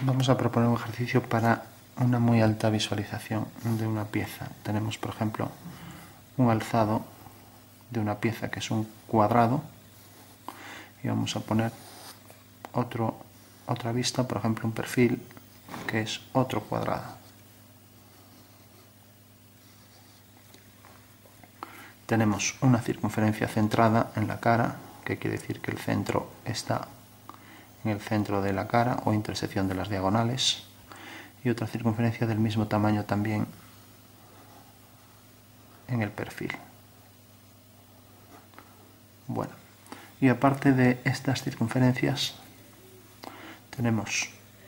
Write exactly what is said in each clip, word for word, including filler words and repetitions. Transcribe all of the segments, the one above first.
Vamos a proponer un ejercicio para una muy alta visualización de una pieza. Tenemos, por ejemplo, un alzado de una pieza que es un cuadrado y vamos a poner otro, otra vista, por ejemplo, un perfil que es otro cuadrado. Tenemos una circunferencia centrada en la cara, que quiere decir que el centro está en el centro de la cara o intersección de las diagonales, y otra circunferencia del mismo tamaño también en el perfil. Bueno, y aparte de estas circunferencias tenemos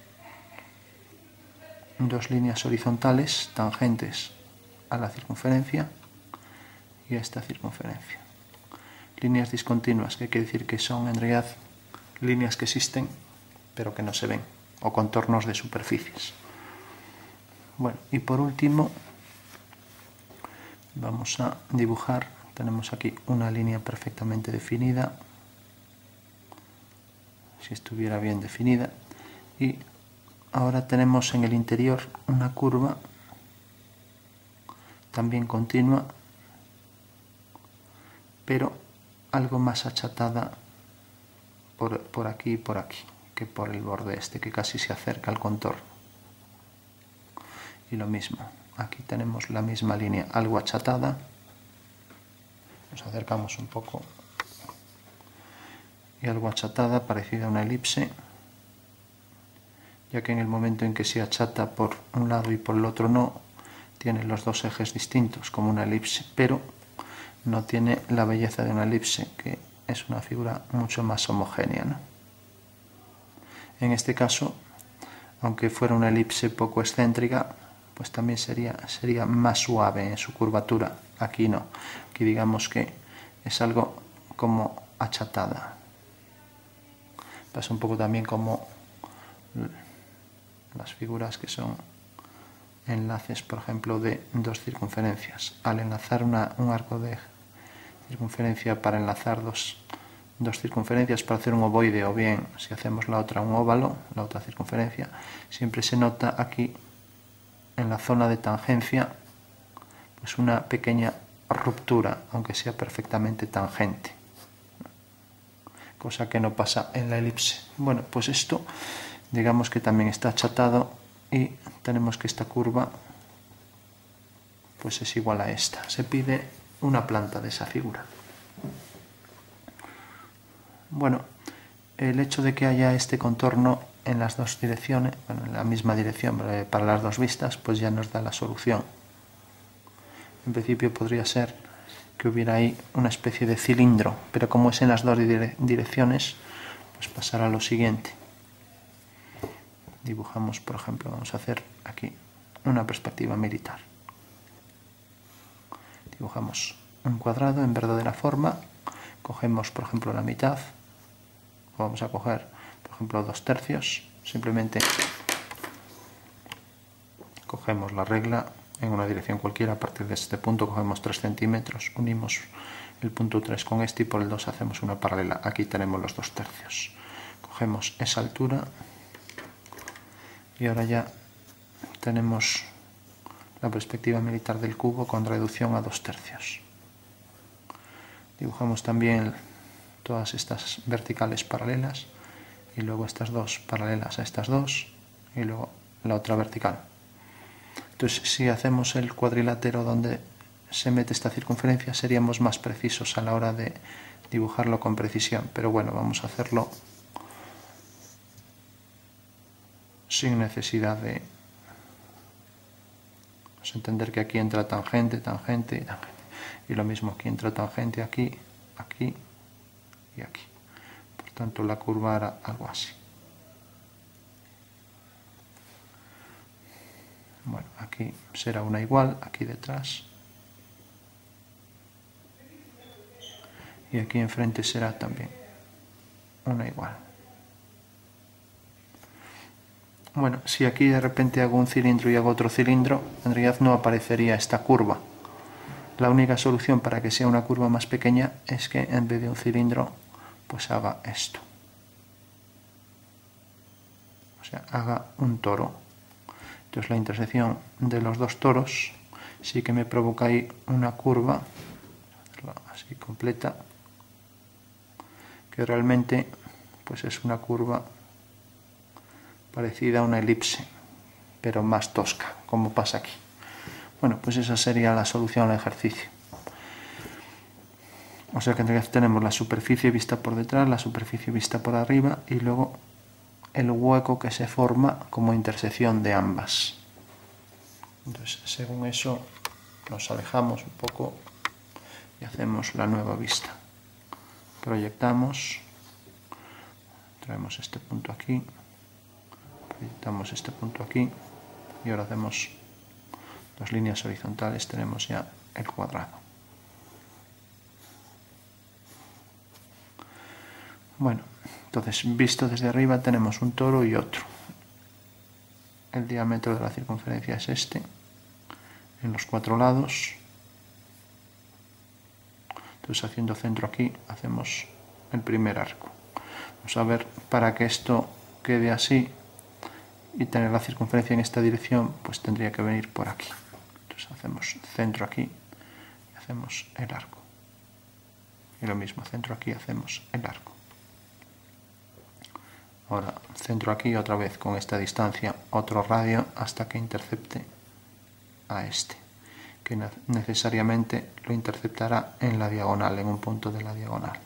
dos líneas horizontales tangentes a la circunferencia y a esta circunferencia. Líneas discontinuas, que quiere decir que son en realidad líneas que existen pero que no se ven, o contornos de superficies. Bueno, y por último vamos a dibujar, tenemos aquí una línea perfectamente definida, si estuviera bien definida, y ahora tenemos en el interior una curva también continua, pero algo más achatada por, por aquí y por aquí que por el borde este, que casi se acerca al contorno. Y lo mismo, aquí tenemos la misma línea algo achatada, nos acercamos un poco, y algo achatada, parecida a una elipse, ya que en el momento en que se achata por un lado y por el otro no, tiene los dos ejes distintos como una elipse, pero no tiene la belleza de una elipse, que es una figura mucho más homogénea, ¿no? En este caso, aunque fuera una elipse poco excéntrica, pues también sería, sería más suave en su curvatura. Aquí no, aquí digamos que es algo como achatada. Pasa un poco también como las figuras que son enlaces, por ejemplo, de dos circunferencias. Al enlazar una, un arco de circunferencia para enlazar dos, dos circunferencias para hacer un ovoide, o bien si hacemos la otra un óvalo, la otra circunferencia, siempre se nota aquí en la zona de tangencia pues una pequeña ruptura, aunque sea perfectamente tangente, cosa que no pasa en la elipse. Bueno, pues esto digamos que también está achatado y tenemos que esta curva pues es igual a esta. Se pide una planta de esa figura. Bueno, el hecho de que haya este contorno en las dos direcciones, bueno, en la misma dirección para las dos vistas, pues ya nos da la solución. En principio podría ser que hubiera ahí una especie de cilindro, pero como es en las dos dire- direcciones, pues pasará lo siguiente. Dibujamos, por ejemplo, vamos a hacer aquí una perspectiva militar. Dibujamos un cuadrado en verdadera forma, cogemos, por ejemplo, la mitad, o vamos a coger, por ejemplo, dos tercios, simplemente cogemos la regla en una dirección cualquiera, a partir de este punto cogemos tres centímetros, unimos el punto tres con este y por el dos hacemos una paralela. Aquí tenemos los dos tercios. Cogemos esa altura y ahora ya tenemos la perspectiva militar del cubo con reducción a dos tercios. Dibujamos también todas estas verticales paralelas y luego estas dos paralelas a estas dos y luego la otra vertical. Entonces, si hacemos el cuadrilátero donde se mete esta circunferencia, seríamos más precisos a la hora de dibujarlo con precisión, pero bueno, vamos a hacerlo sin necesidad de pues, entender que aquí entra tangente, tangente y tangente. Y lo mismo, aquí entra tangente, aquí, aquí y aquí. Por tanto, la curva era algo así. Bueno, aquí será una igual, aquí detrás. Y aquí enfrente será también una igual. Bueno, si aquí de repente hago un cilindro y hago otro cilindro, en realidad no aparecería esta curva. La única solución para que sea una curva más pequeña es que en vez de un cilindro, pues haga esto. o sea, haga un toro. Entonces la intersección de los dos toros sí que me provoca ahí una curva, así completa, que realmente pues es una curva parecida a una elipse, pero más tosca, como pasa aquí. Bueno, pues esa sería la solución al ejercicio. O sea que en realidad tenemos la superficie vista por detrás, la superficie vista por arriba y luego el hueco que se forma como intersección de ambas. Entonces, según eso, nos alejamos un poco y hacemos la nueva vista. Proyectamos, traemos este punto aquí, proyectamos este punto aquí y ahora hacemos dos líneas horizontales, tenemos ya el cuadrado. Bueno, entonces visto desde arriba tenemos un toro y otro. El diámetro de la circunferencia es este, en los cuatro lados. Entonces haciendo centro aquí hacemos el primer arco. Vamos a ver, para que esto quede así y tener la circunferencia en esta dirección, pues tendría que venir por aquí. Entonces hacemos centro aquí y hacemos el arco. Y lo mismo, centro aquí, hacemos el arco. Ahora centro aquí otra vez con esta distancia, otro radio hasta que intercepte a este, que necesariamente lo interceptará en la diagonal, en un punto de la diagonal.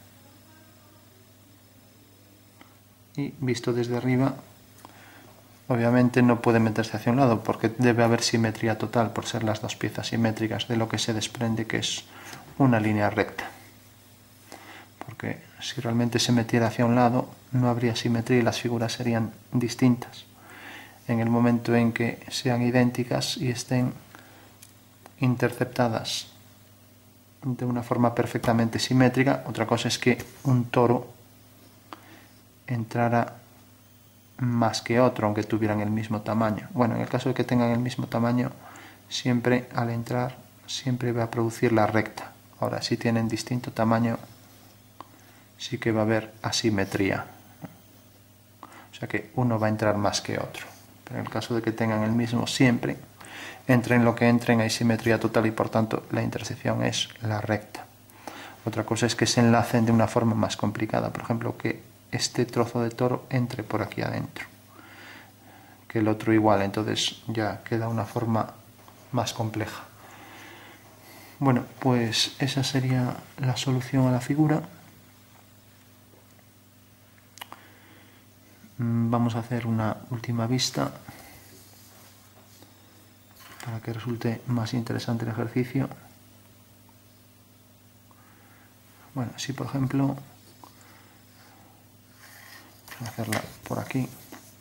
Y visto desde arriba, obviamente no puede meterse hacia un lado porque debe haber simetría total por ser las dos piezas simétricas, de lo que se desprende que es una línea recta. Porque si realmente se metiera hacia un lado no habría simetría y las figuras serían distintas. En el momento en que sean idénticas y estén interceptadas de una forma perfectamente simétrica, otra cosa es que un toro entrara más que otro, aunque tuvieran el mismo tamaño. Bueno, en el caso de que tengan el mismo tamaño, siempre al entrar, siempre va a producir la recta. Ahora, si tienen distinto tamaño, sí que va a haber asimetría. O sea que uno va a entrar más que otro. Pero en el caso de que tengan el mismo, siempre, entren lo que entren, hay simetría total y por tanto la intersección es la recta. Otra cosa es que se enlacen de una forma más complicada. Por ejemplo, que este trozo de toro entre por aquí adentro, que el otro igual, entonces ya queda una forma más compleja. Bueno, pues esa sería la solución a la figura. Vamos a hacer una última vista para que resulte más interesante el ejercicio. Bueno, si por ejemplo, voy a hacerla por aquí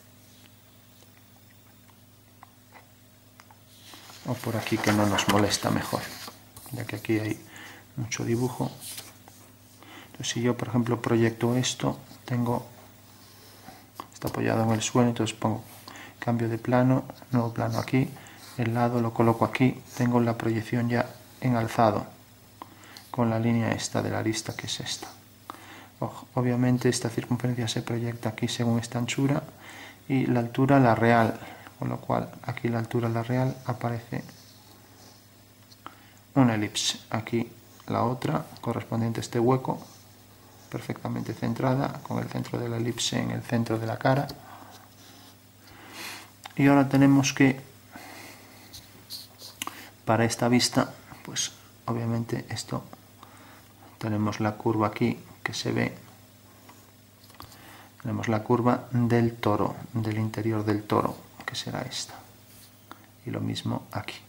o por aquí, que no nos molesta mejor, ya que aquí hay mucho dibujo. Entonces, si yo por ejemplo proyecto esto, tengo, está apoyado en el suelo, entonces pongo cambio de plano, nuevo plano aquí, el lado lo coloco aquí, tengo la proyección ya en alzado con la línea esta de la arista, que es esta. Obviamente esta circunferencia se proyecta aquí según esta anchura y la altura la real, con lo cual aquí la altura la real aparece una elipse, aquí la otra correspondiente a este hueco, perfectamente centrada, con el centro de la elipse en el centro de la cara. Y ahora tenemos que, para esta vista, pues obviamente esto, tenemos la curva aquí que se ve, tenemos la curva del toro, del interior del toro, que será esta, y lo mismo aquí.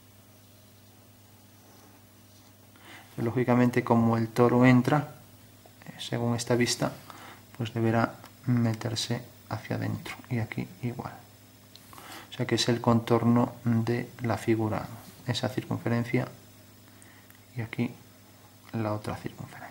Lógicamente, como el toro entra, según esta vista, pues deberá meterse hacia adentro, y aquí igual. O sea que es el contorno de la figura, esa circunferencia, y aquí la otra circunferencia.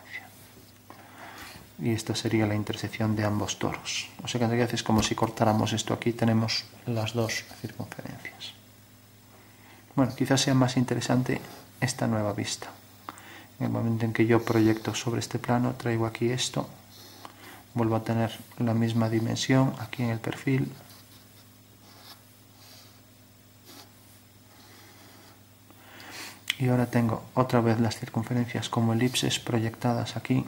Y esta sería la intersección de ambos toros. O sea que en realidad es como si cortáramos esto aquí, tenemos las dos circunferencias. Bueno, quizás sea más interesante esta nueva vista. En el momento en que yo proyecto sobre este plano, traigo aquí esto, vuelvo a tener la misma dimensión aquí en el perfil, Y ahora tengo otra vez las circunferencias como elipses proyectadas aquí.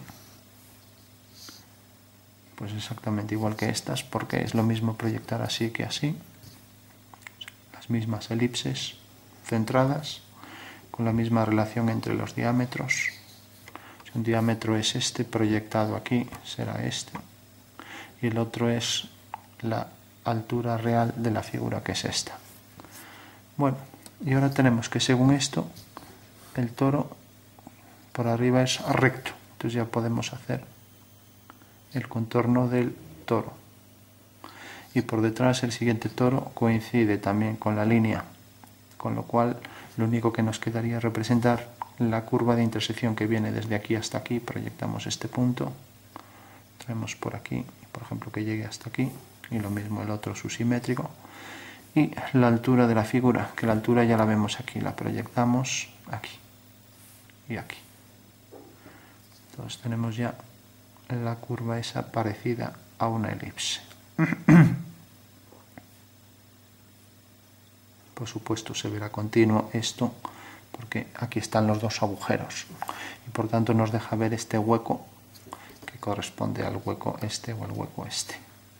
Pues exactamente igual que estas, porque es lo mismo proyectar así que así. Las mismas elipses centradas, con la misma relación entre los diámetros. Si un diámetro es este, proyectado aquí será este. Y el otro es la altura real de la figura, que es esta. Bueno, y ahora tenemos que según esto, el toro por arriba es recto. Entonces ya podemos hacer el contorno del toro. Y por detrás el siguiente toro coincide también con la línea, con lo cual lo único que nos quedaría es representar la curva de intersección que viene desde aquí hasta aquí. Proyectamos este punto, traemos por aquí, por ejemplo, que llegue hasta aquí, y lo mismo el otro, su simétrico. Y la altura de la figura, que la altura ya la vemos aquí, la proyectamos aquí y aquí. Entonces tenemos ya la curva esa parecida a una elipse. Por supuesto se verá continuo esto, porque aquí están los dos agujeros y por tanto nos deja ver este hueco que corresponde al hueco este o al hueco este.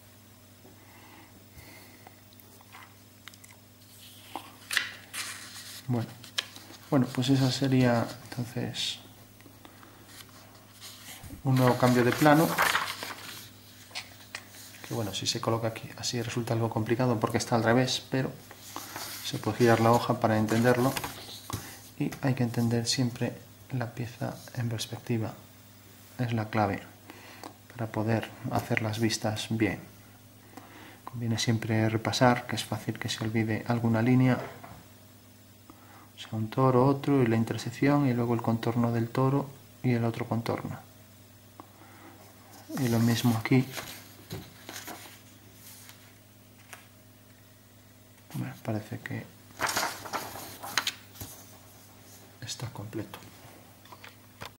Bueno, bueno, pues esa sería entonces un nuevo cambio de plano, que bueno, si se coloca aquí así resulta algo complicado porque está al revés, pero se puede girar la hoja para entenderlo, y hay que entender siempre la pieza en perspectiva, es la clave para poder hacer las vistas bien. Conviene siempre repasar, que es fácil que se olvide alguna línea, o sea, un toro, otro, y la intersección, y luego el contorno del toro y el otro contorno. Y lo mismo aquí. Bueno, parece que está completo.